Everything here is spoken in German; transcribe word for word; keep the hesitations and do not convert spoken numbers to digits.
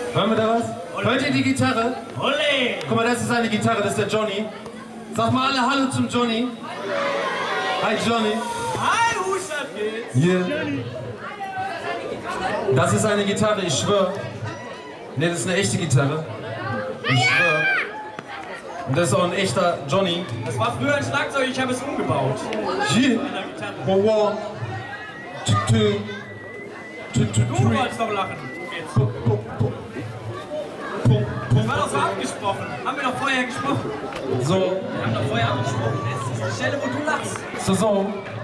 Hören wir da was? Hört ihr die Gitarre? Ole! Guck mal, das ist eine Gitarre, das ist der Johnny. Sag mal alle Hallo zum Johnny. Hi Johnny. Hi, Husat geht's. Yeah. Das ist eine Gitarre, ich schwör. Ne, das ist eine echte Gitarre. Ich schwör. Und das ist auch ein echter Johnny. Das war früher ein Schlagzeug, ich habe es umgebaut. Yeah. One, one, two, two, two, two, Du three. wolltest doch lachen. Jetzt. Pum, pum, pum. Pum, Das pum. war doch so abgesprochen. Haben wir doch vorher gesprochen. So, Wir haben doch vorher abgesprochen. Jetzt ist die Stelle, wo du lachst. so, so.